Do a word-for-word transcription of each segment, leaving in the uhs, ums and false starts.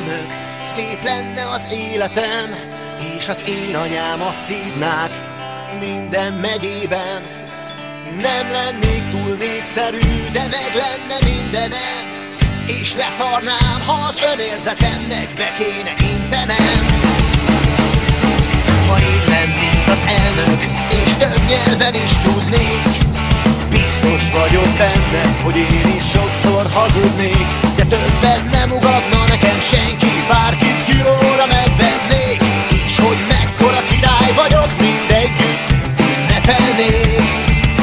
elnök, szép lenne az életem, és az én anyámat szívnák minden megyében. Nem lennék túl népszerű, de meg lenne mindenem, és leszarnám, ha az önérzetemnek be kéne intenem. Ha én lennék az elnök, és több nyelven is tudnék, biztos vagyok benne, hogy én is sokszor hazudnék, de többet nem ugatna nekem senki, bárkit kilóra megvennék, és hogy mekkora király vagyok, mindegyütt ünnepelnék.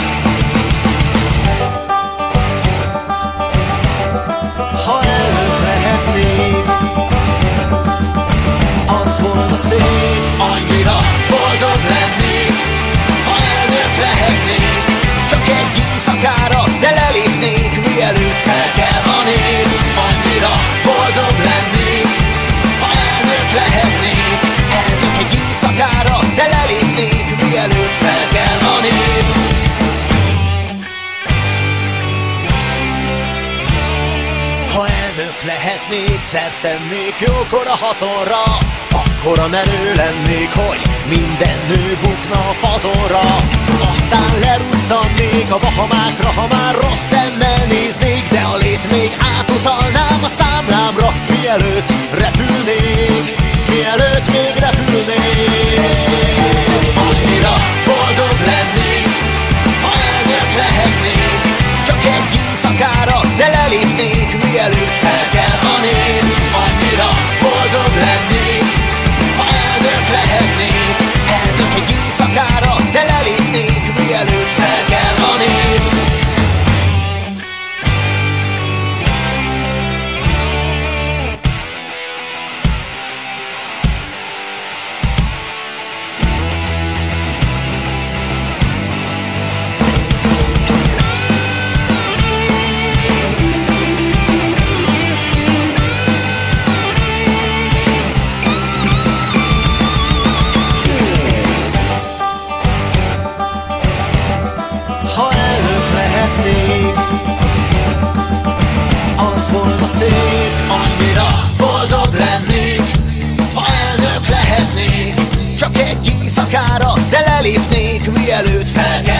Ha elnök lehetnék, az volna szép, annyira boldog lennék. Ha elnök lehetnék, csak egy éjszakára, de lelépnék, mielőtt fel kell a nép. Annyira boldog lennék, ha elnök lehetnék. Elnök egy éjszakára, de lelépnék, mielőtt fel kell a nép. Ha elnök lehetnék, szert tennék jókora haszonra, akkora menő lennék, hogy minden nő bukna a fazonra. Aztán leruccannék a vahamákra, ha már rossz szemmel néznék, de a lét még átutalnám a számlámra, mielőtt repülnék, mielőtt még repülnék. Annyira boldog lennék, ha elnök lehetnék, csak egy éjszakára, de lelépnék, mielőtt fel kell a nép. Annyira boldog lennék, ha elnök lehetnék. Elnök egy éjszakára, de lelépnék, mielőtt fel kell a nép. Ha elnök lehetnék, az volna szép, annyira boldog lennék. Ha elnök lehetnék, csak egy éjszakára, de lelépnék, mielőtt fel kell